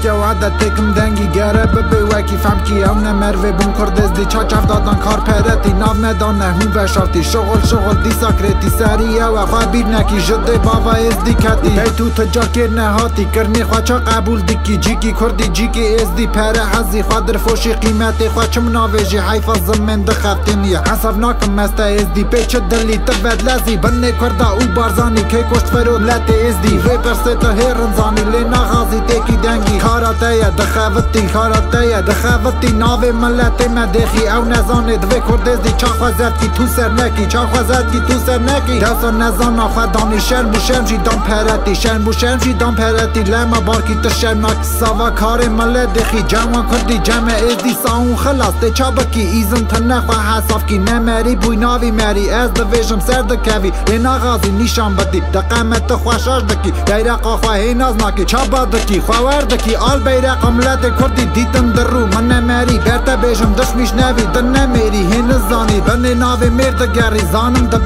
که وعده دکم دنگی گره ببی وکی فهم کی اونه مروه بون کرد ازدی چاچف دادن کار پرتی ناو مدانه هون بشارتی شغل دیسا کرتی سریه و خواه بیر نکی جده باوا ازدی کتی دی تو تجار کر نهاتی کرنی خواه چا قبول دیکی جیکی کردی جیکی ازدی پره حزی خواه در فوشی قیمتی خواه چم ناویجی حیفا زمین دخفتینیه حساب ناکم مسته ازدی پیچ دلی تبد لزی بنه کرده او بارزانی که کشت فرود لط ازدی وی پرسه تا هیرنزانی لینا غازی تیکی دنگی خاراتیه دخوتی ناوی ملت مدخی او نزانه دوی کرد ازدی چا خوزد کی تو سر نکی دستا نزانا خواه دانی شرم بو شرم جی دام پرتی لما بارکی تشرم ناک ساوا کار ملت دخی جوان کردی جمع ازدی ساون خلاص تی چا بکی ایزن تنه خواه حساف کی نمری بوی ناوی مری از دویشم سر دکوی لینا غازی نیشان بدی دقامت خوشاش دکی بیرقا خواه هیناز ناکی چا بادکی خواه وردکی آل بیرقا ملت کردی دیتم در رو من نمری برتا بیشم دشمیش نوی دن نمیری هین زانی بنی ناوی مرد گری زانم دبی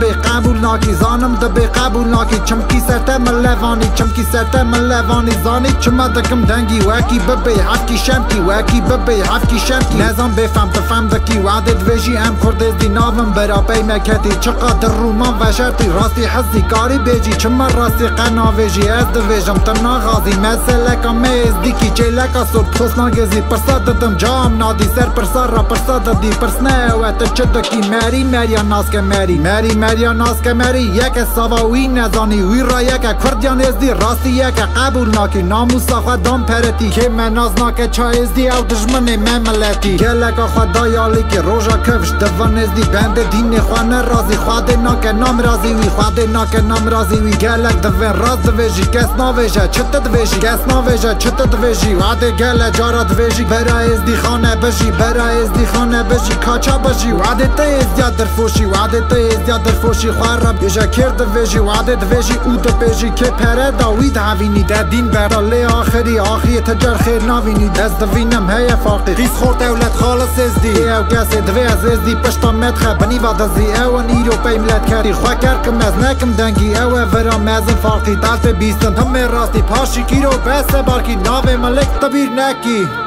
قبول ناکی چمکی سرته ملوانی زانی چما دکم دنگی وکی ببی حفکی شمکی نظام بفهم تفهم دکی وعدت ویجی ام کرد ازدی ناوم برا پی مکتی چقدر رومان و شرطی راستی حزی کاری بیجی چما راستی قناویجی از دویجم تنا غازی مسئله کم ازدی کی چیلکا سر پسنا گزی پرسا دادم جام نادی سر پرسا را پرسا دادی پرسنه و تچدکی مریا ناس که مری یک سواوی نزانی وی را یک کردیان ازدی راستی یک قبول ناکی ناموسا خواه دام پرتی که مناز ناکه چا ازدی او دجمن مملتی گلکا خواه دایالی که روژا کفش دوان ازدی بند دین خواه نرازی خواه ده ناکه نام رازی وی گلک دوان راز دویجی کس ناویجه چت دویجی وعده گله جارا دویجی برا ازدی خانه بجی کاچا بجی وعده تی ازدیا در فوشی خواه را بیجا کرد دویجی وعده دویجی او دو بیجی که پره داوید هاوینی ده دین برا لی آخری تجار خیر ناوینی از دوینم هی فاقی قیس خورد اولاد خالص ازدی او کسی دوی از ازدی پشتا مدخه بنی وادزی او نیرو پی ملت کردی خواه کرکم از نکم دنگی او ورا مزن فاقی دلت بیستن همه راستی پاشی کی رو بس بارکی ناوی ملک تبیر نکی